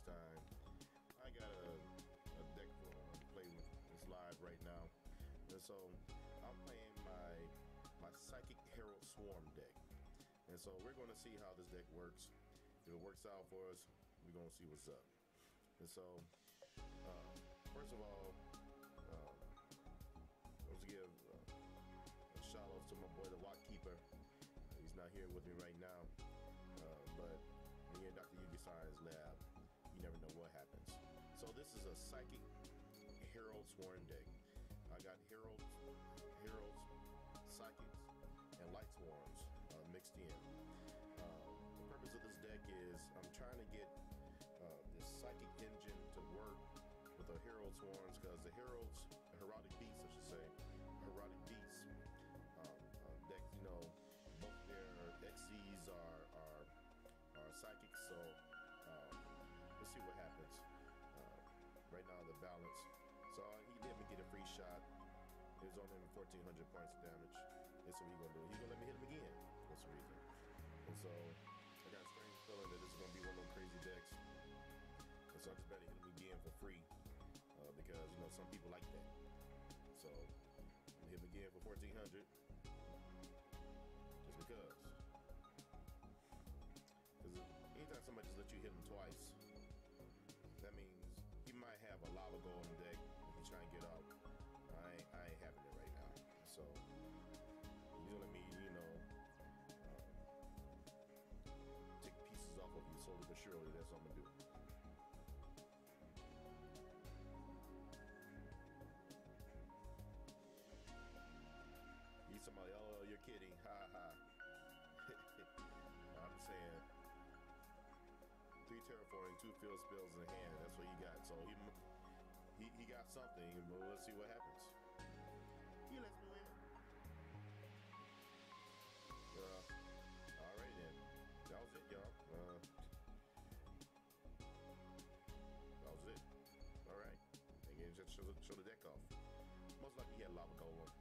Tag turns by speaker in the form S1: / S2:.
S1: time. I got a deck to play with. It's live right now, and so I'm playing my Psychic Herald Swarm deck, and so we're going to see how this deck works. If it works out for us, we're going to see what's up. And so first of all, let's give a shout out to my boy the YGOPRO. He's not here with me right now, but when you're in Dr. Yugi-san's lab, you never know what happens. So this is a Psychic Herald Sworn deck. I got Heralds, Psychics, and Lightsworns mixed in. The purpose of this deck is I'm trying to get this Psychic engine to work with the Herald Sworns, because the Heralds, Heraldic beasts, I should say, Heraldic beasts decks, you know, both their XCs are psychics, so let's see what happens. Right now the balance, so he let me get a free shot. It was only 1,400 points of damage. That's what he's gonna do. He's gonna let me hit him again. That's the reason. And so I got a strange feeling that this is gonna be one of those crazy decks. And so I just better hit him again for free, because you know some people like that. So I'm hit him again for 1,400, just because. Because anytime somebody just let you hit him twice, that means he might have a lava goal in the deck if he's trying to get out. I ain't having it right now. So he's gonna let me, you know, take pieces off of you slowly but surely. That's what I'm gonna do. He's somebody, oh, you're kidding, ha ha. I'm saying 3 terraforming, 2 field spells in hand. That's what he got. So he got something, but let's see what happens. He lets me win. All right then. That was it, y'all. That was it. All right. Again, just show the deck off. Most likely he had lava golem.